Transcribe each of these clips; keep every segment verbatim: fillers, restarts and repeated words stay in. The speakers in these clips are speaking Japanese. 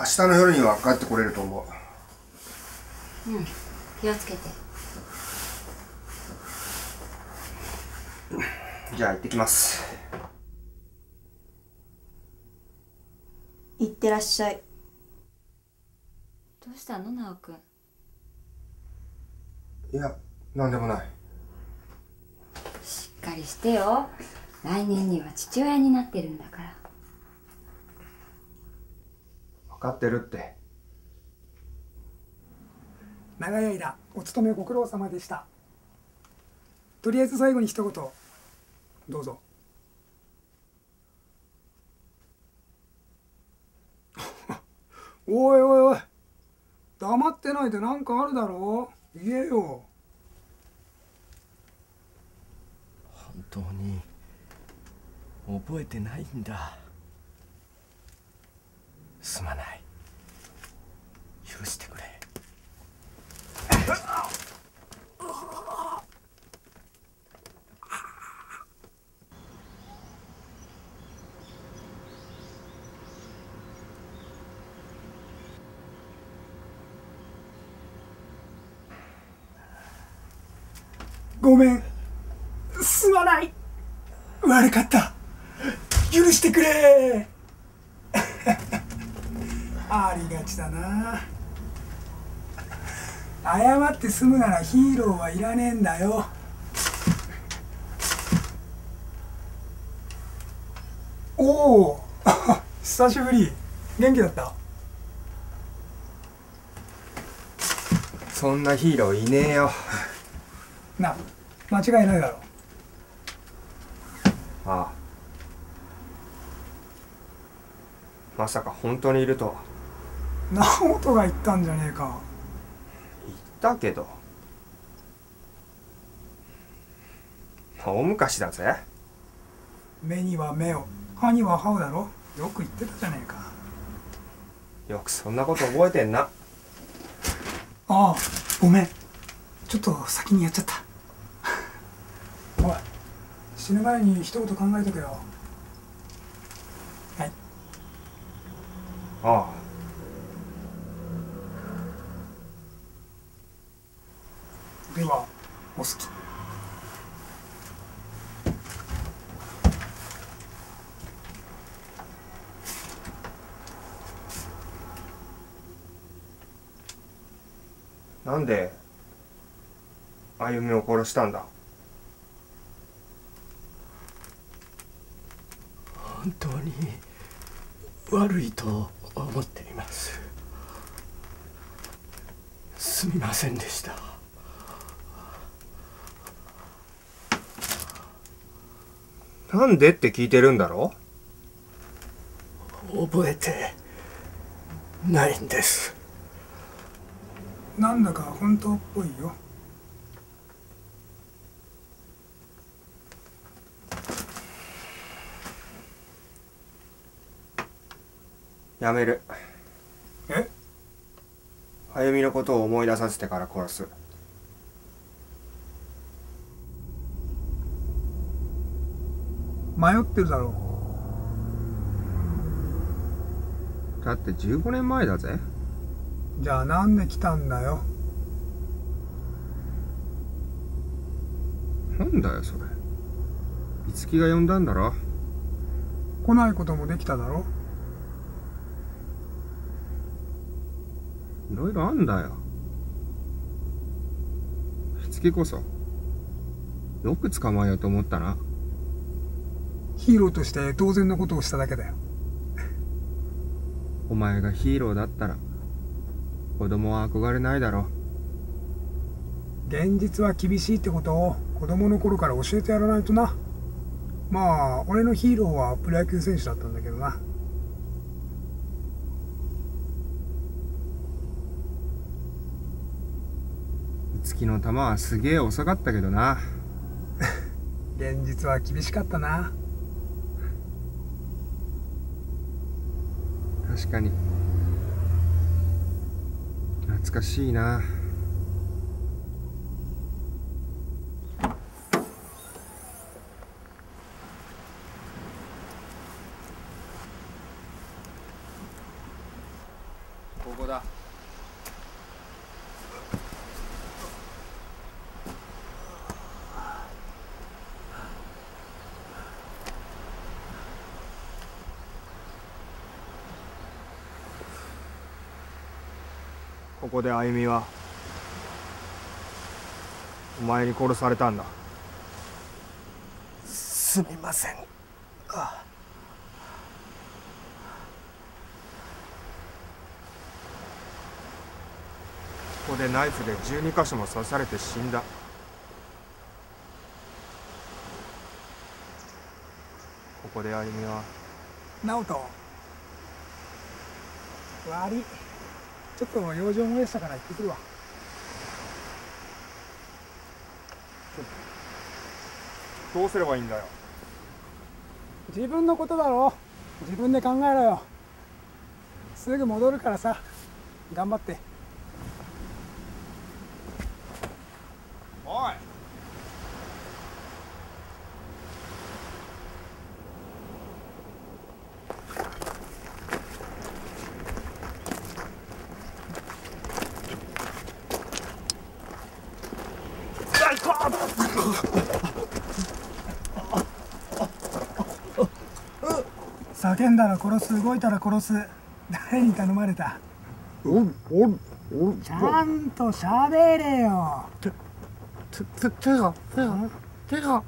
日の夜には帰ってこれると思う。うん、気をつけて。 じゃあ行ってきます。 行ってらっしゃい。 どうしたの、直くん。 いや、なんでもない。 しっかりしてよ。来年には父親になってるんだから。 分かってるって。 長い間お勤めご苦労様でした。とりあえず最後に一言どうぞ。おいおいおい、黙ってないで何かあるだろう、言えよ。 本当に覚えてないんだ。すまない、許してくれ。 ごめん、すまない、悪かった、許してくれ。ありがちだな。謝って済むならヒーローはいらねえんだよ。おお久しぶり、元気だった？ そんなヒーローいねえよ。 な、間違いないだろう。 ああ、まさか本当にいるとは。 直人が言ったんじゃねえか。 言ったけど大昔だぜ。 目には目を、歯には歯をだろ、よく言ってたじゃねえか。 よくそんなこと覚えてんな。 ああ、ごめん、ちょっと先にやっちゃった。おい、死ぬ前に一言考えとけよ。はい。 ああ、 ではお好き。 なんであゆみを殺したんだ？ 本当に悪いと思っています。すみませんでした。 なんでって聞いてるんだろ？ 覚えてないんです。 なんだか本当っぽいよ。 やめる。 え？ あゆみのことを思い出させてから殺す。 迷ってるだろう。だってじゅうごねんまえだぜ。 じゃあなんで来たんだよ。 なんだよそれ。五木が呼んだんだろ。 来ないこともできただろ。 いろいろあんだよ。五木こそよく捕まえようと思ったな。 ヒーローとして当然のことをしただけだよ。 お前がヒーローだったら子供は憧れないだろ。 現実は厳しいってことを子供の頃から教えてやらないとな。まあ俺のヒーローはプロ野球選手だったんだけどな。 五木の球はすげえ遅かったけどな。 現実は厳しかったな。 確かに懐かしいな。 ここであゆみはお前に殺されたんだ。 すみません。あここでナイフでじゅうにかしょも刺されて死んだ。ここであゆみは。 直人、悪い、ちょっと用事思い出したから行ってくるわ。 どうすればいいんだよ。 自分のことだろ、自分で考えろよ。すぐ戻るからさ、頑張って。 おい、 叫んだら殺す、動いたら殺す。誰に頼まれた？ おおおちゃんと喋れよ。 手手手が手が手が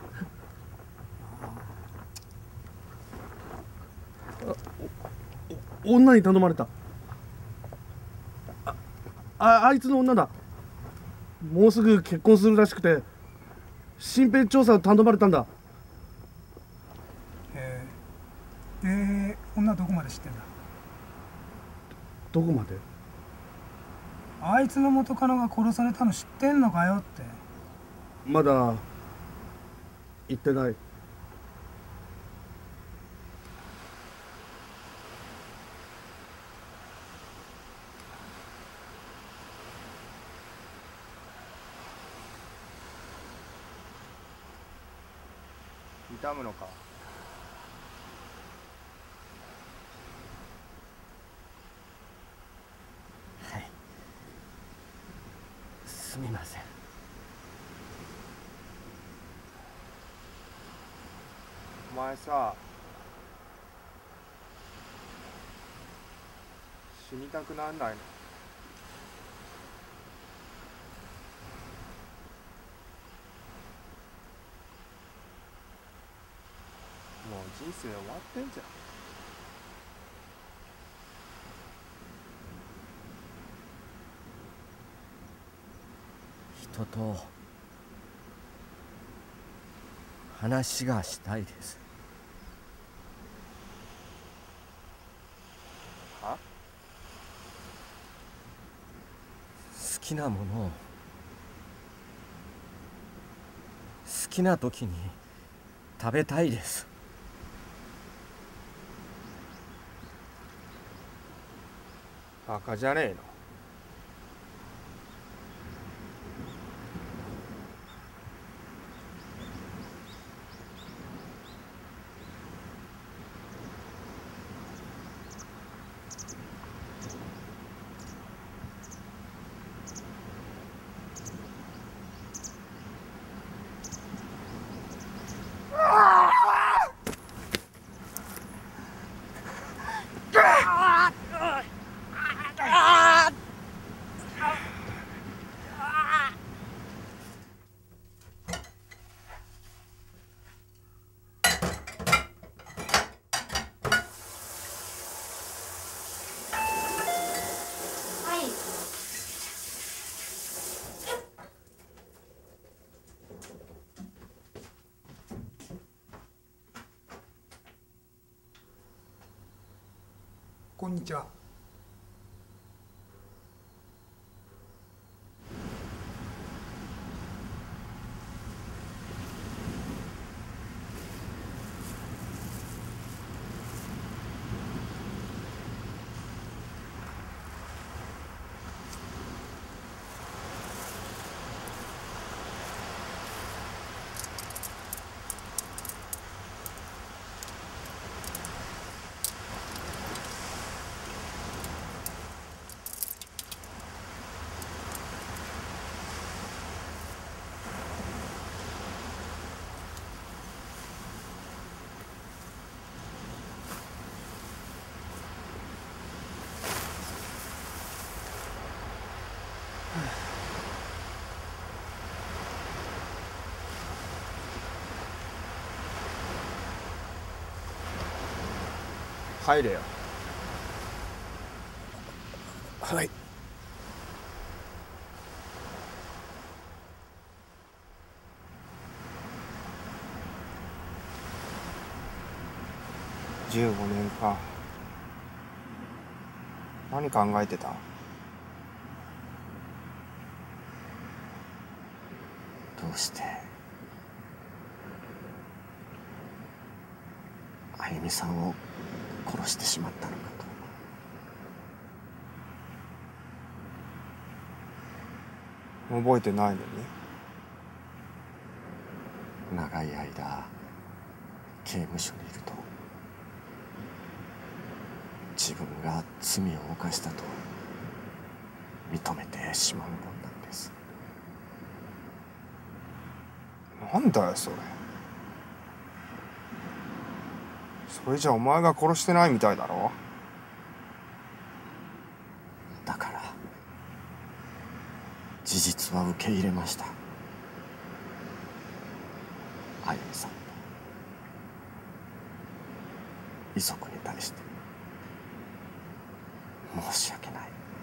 お女に頼まれた。あああいつの女だ。もうすぐ結婚するらしくて身辺調査を頼まれたんだ。 えー、えー、女どこまで知ってんだ？ どこまで？ あいつの元カノが殺されたの知ってんのかよって。 まだ言ってない。 痛むのか？ はい、すみません。 お前さ、死にたくなんないの？もう人生終わってんじゃん。 人と話がしたいです。 は？ 好きなものを好きな時に食べたいです。 バカじゃねえの？ こんにちは。 帰れよ。 はい。 じゅうごねんか。何考えてた？ どうしてあゆみさんを殺してしまったのかと。 覚えてないのに？ 長い間刑務所にいると自分が罪を犯したと認めてしまうもんなんです。 なんだよそれ。それじゃお前が殺してないみたいだろ。 だから事実は受け入れました。あゆみさんと遺族に対して申し訳ない。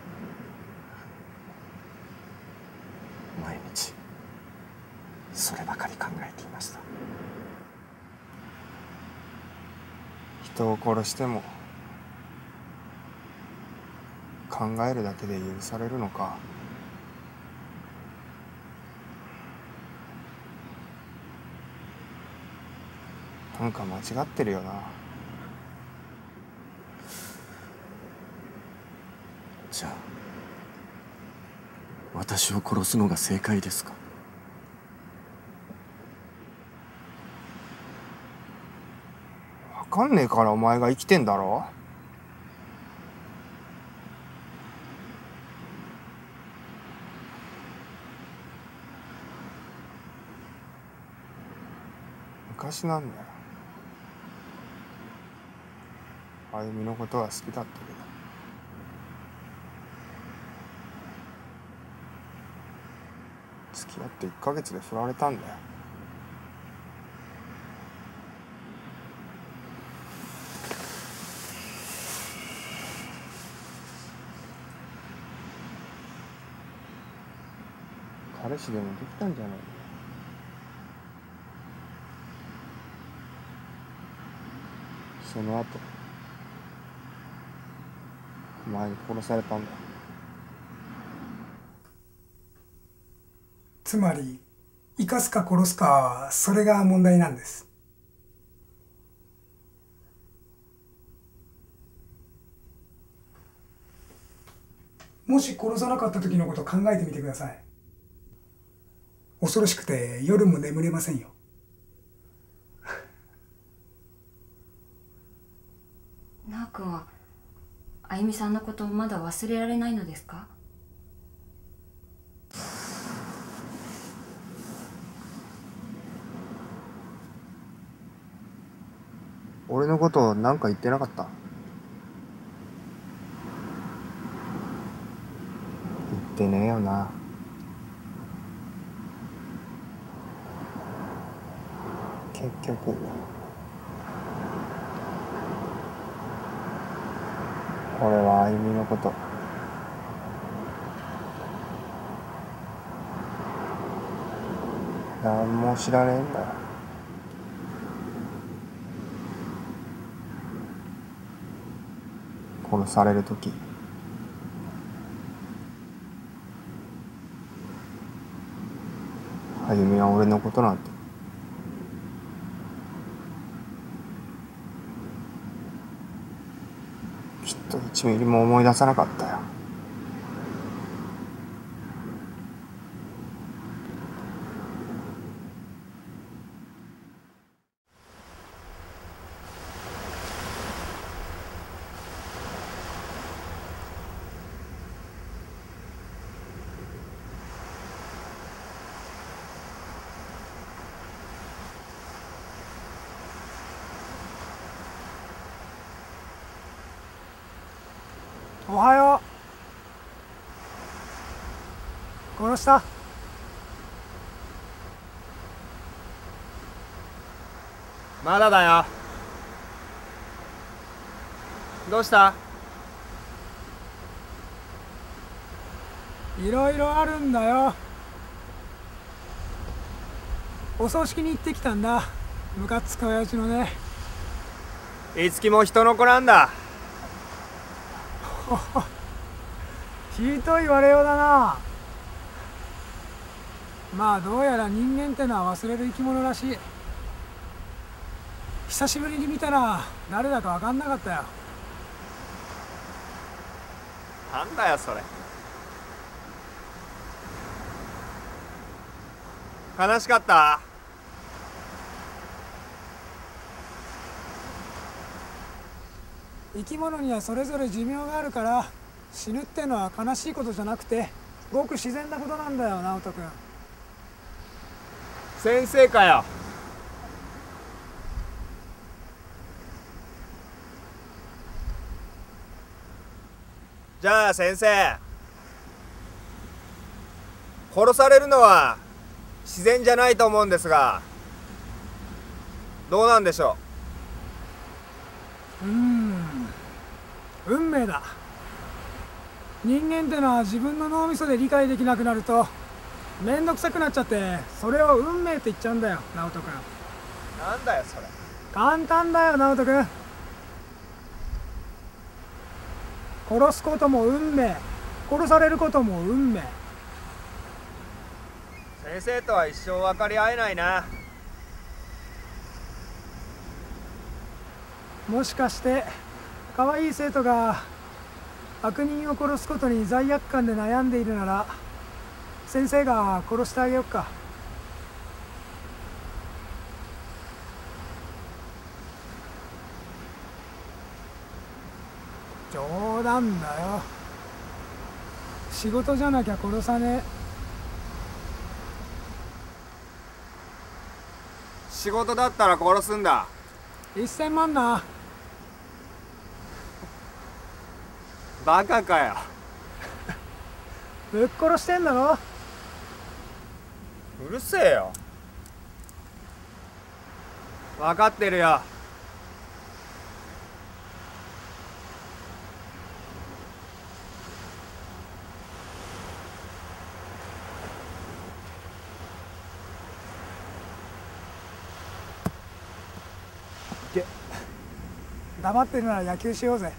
毎日そればかり考えていました。 人を殺しても考えるだけで許されるのか。なんか間違ってるよな。 じゃあ私を殺すのが正解ですか？ わかんねえからお前が生きてんだろ。昔なんだよ。あゆみのことは好きだったけど、付き合っていっかげつで振られたんだよ。彼氏でもできたんじゃないの？その後お前に殺されたんだ。 つまり生かすか殺すか、それが問題なんです。もし殺さなかった時のことを考えてみてください。恐ろしくて夜も眠れませんよ。 なあくんはあゆみさんのことをまだ忘れられないのですか？ 俺のことなんか言ってなかった？言ってねえよな。結局俺はあゆみのこと何も知らねえんだよ。殺される時あゆみは俺のことなんてきっと一ミリも思い出さなかったよ。 おはよう。殺した？ まだだよ。 どうした？ いろいろあるんだよ。お葬式に行ってきたんだ。ムカつく親父のね。 いつきも人の子なんだ。 ひどい言われようだな。まあどうやら人間ってのは忘れる生き物らしい。久しぶりに見たら誰だか分かんなかったよ。 なんだよそれ。悲しかった？ 生き物にはそれぞれ寿命があるから、死ぬってのは悲しいことじゃなくてごく自然なことなんだよ、直人君。 先生かよ。じゃあ先生、殺されるのは自然じゃないと思うんですが、どうなんでしょうーん運命だ。人間ってのは自分の脳みそで理解できなくなるとめんどくさくなっちゃって、それを運命って言っちゃうんだよ、直人君。 う。なんだよそれ。 簡単だよ、直人君。殺すことも運命、殺されることも運命。 先生とは一生分かり合えないな。 もしかして可愛い生徒が悪人を殺すことに罪悪感で悩んでいるなら、先生が殺してあげようか。冗談だよ。仕事じゃなきゃ殺さねえ。 仕事だったら殺すんだ。 一千万な。 バカかよ。 ぶっ殺してんだろ。 うるせえよ。分かってるよ。 黙ってるなら野球しようぜ。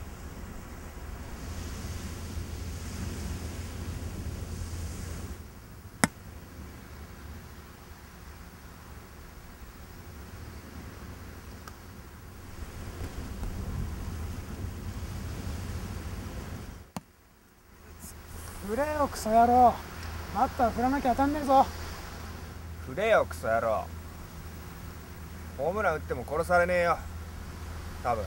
振れよクソ野郎。バッター振らなきゃ当たんねえぞ。 振れよクソ野郎。ホームラン打っても殺されねえよ、多分。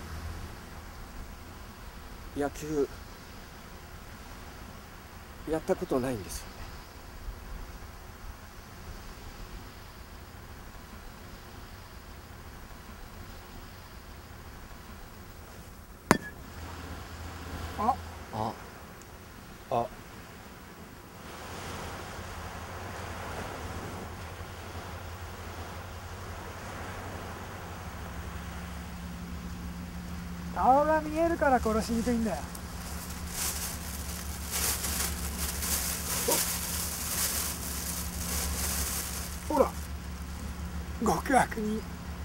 野球やったことないんですよね。 あああ、 顔が見えるから殺しにくいんだよ。ほら極悪人。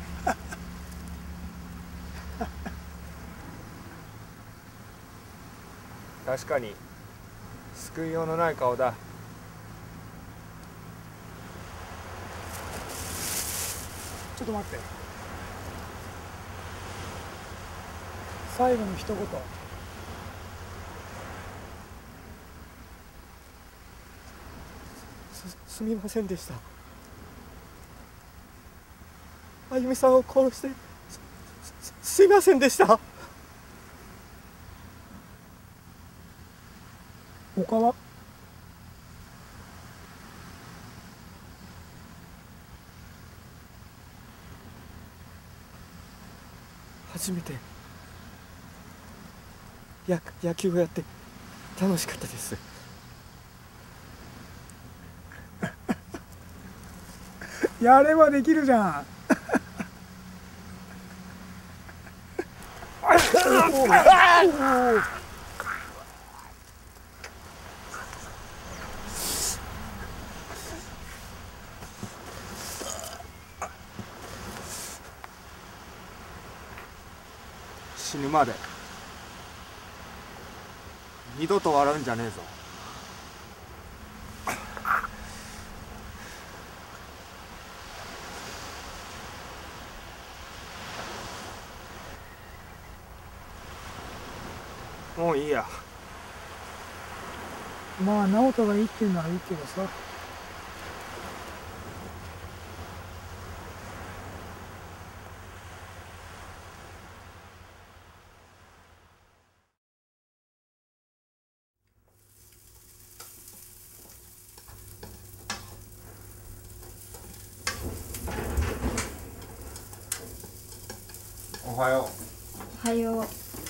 確かに救いようのない顔だ。 ちょっと待って。最後の一言。 すすみませんでした。あゆみさんを殺してす、す、すいませんでした。 他は？ 初めてや野球をやって楽しかったです。 やればできるじゃん。 死ぬまで二度と笑うんじゃねえぞ。もういいや。 まあ直人がいいっていうならいいけどさ。 おはよおはよ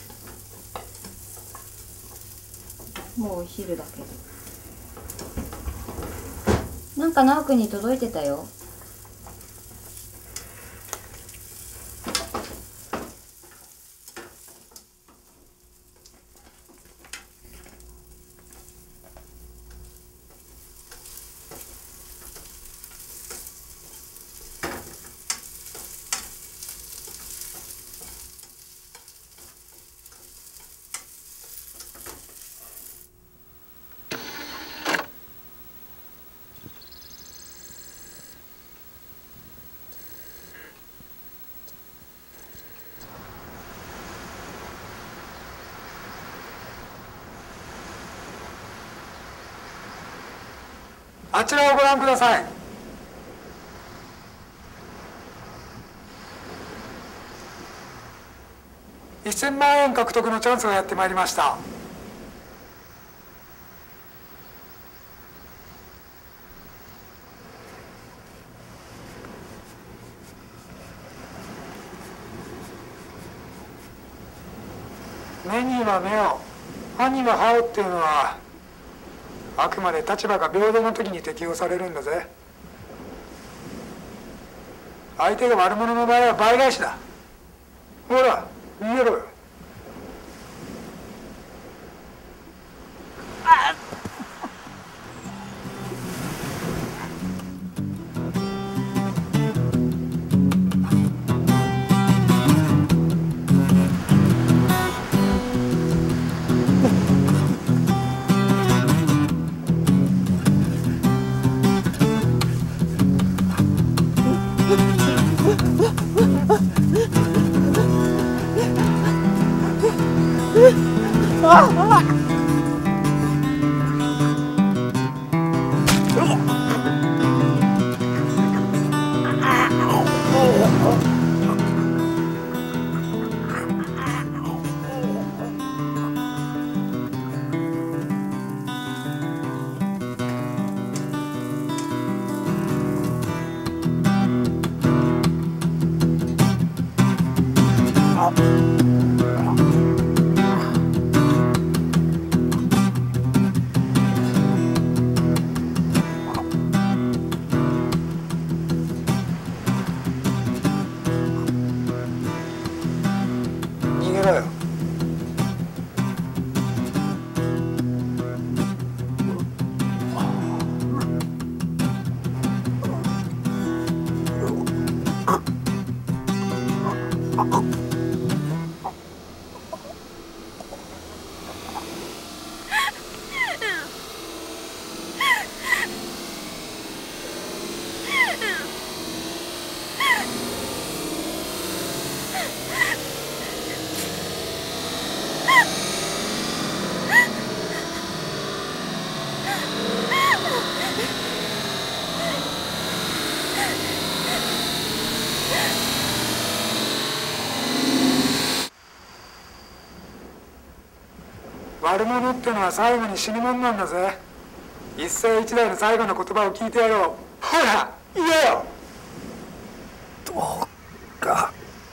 う。もうお昼だけど。なんか直くんに届いてたよ。 あちらをご覧ください。せんまんえん獲得のチャンスがやってまいりました。目には目を、歯には歯をっていうのはあくまで立場が平等な時に適用されるんだぜ。相手が悪者の場合は倍返しだ。ほら見えろよ。逃げろよ。悪者ってのは最後に死ぬもんなんだぜ。一世一代の最後の言葉を聞いてやろう。ほら言えよ。 どうか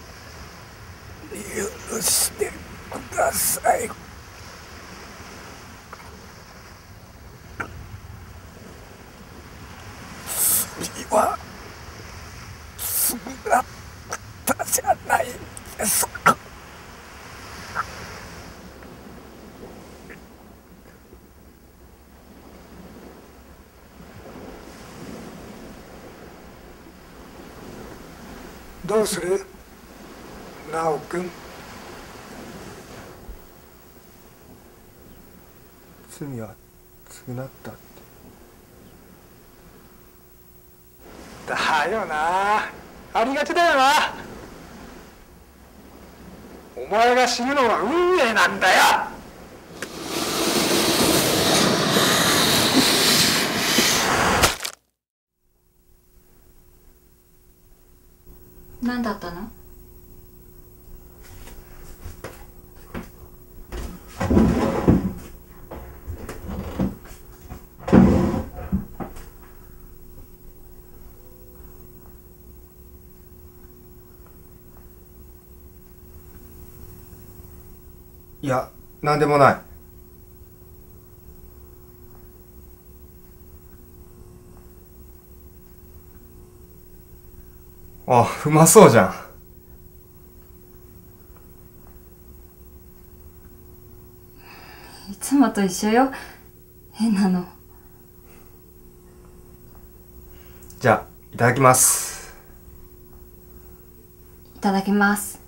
許してください。罪は償ったじゃないですか。 どうする直君。 罪は償ったって。 だよな、ありがちだよな。お前が死ぬのは運命なんだよ。 何だったの？ いや、なんでもない。あ、うまそうじゃいつもと一緒よ、変なの。 じゃあ、いただきます。 いただきます。